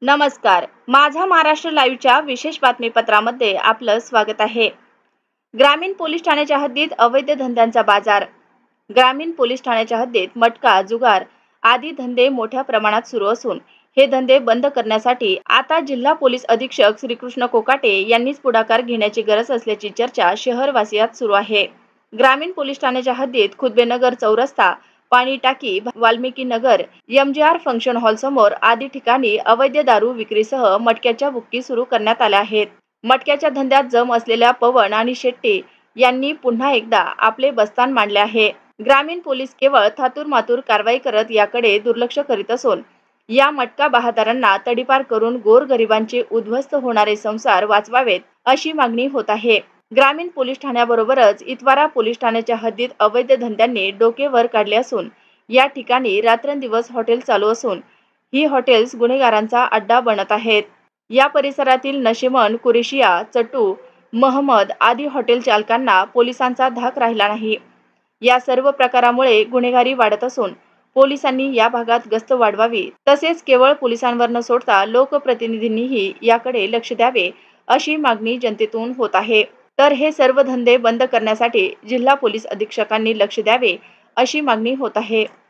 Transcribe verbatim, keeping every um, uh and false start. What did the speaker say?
नमस्कार. माझा महाराष्ट्र लाईव्हच्या विशेष बातमीपत्रामध्ये आपलं स्वागत आहे. ग्रामीण पोलीस ठाण्याच्या हद्दीत अवैध धंद्यांचा बाजार. ग्रामीण पोलीस ठाण्याच्या हद्दीत मटका, जुगार आदी धंदे मोठ्या प्रमाणात सुरू असून हे धंदे बंद करण्यासाठी आता जिल्हा पोलीस अधीक्षक श्रीकृष्ण कोकाटे यांनीच पुढाकार घेण्याची गरज असल्याची चर्चा शहरवासियात सुरू आहे. ग्रामीण पोलीस ठाण्याच्या हद्दीत खुदबेनगर चौरस्ता, पाणी टाकी, वाल्मिकी नगर, एमजीआर फंक्शन हॉल समोर आदी ठिकाणी अवैध दारू विक्रीसह मटक्याच्या बुक्की सुरू करण्यात आल्या आहेत. मटक्याच्या धंद्यात जम असलेल्या पवन आणि शेट्टी यांनी पुन्हा एकदा आपले बस्तान मांडले आहे. ग्रामीण पोलीस केवळ थातूरमातूर कारवाई करत याकडे दुर्लक्ष करीत असून या मटका बहादरांना तडीपार करून गोरगरिबांचे उद्ध्वस्त होणारे संसार वाचवावेत अशी मागणी होत आहे. ग्रामीण पोलीस ठाण्याबरोबरच इतवारा पोलीस ठाण्याच्या हद्दीत अवैध धंद्यांनी डोके वर काढले असून या ठिकाणी रात्रंदिवस हॉटेल चालू असून ही हॉटेल्स गुन्हेगारांचा अड्डा बनत आहेत. या परिसरातील नशिमन, कुरेशिया, चट्टू, महमद आदी हॉटेल चालकांना पोलिसांचा धाक राहिला नाही. या सर्व प्रकारामुळे गुन्हेगारी वाढत असून पोलिसांनी या भागात गस्त वाढवावी तसेच केवळ पोलिसांवर न सोडता लोकप्रतिनिधींनीही याकडे लक्ष द्यावे अशी मागणी जनतेतून होत आहे. तर हे सर्व धंदे बंद करण्यासाठी जिल्हा पोलीस अधीक्षकांनी लक्ष द्यावे अशी मागणी होत आहे.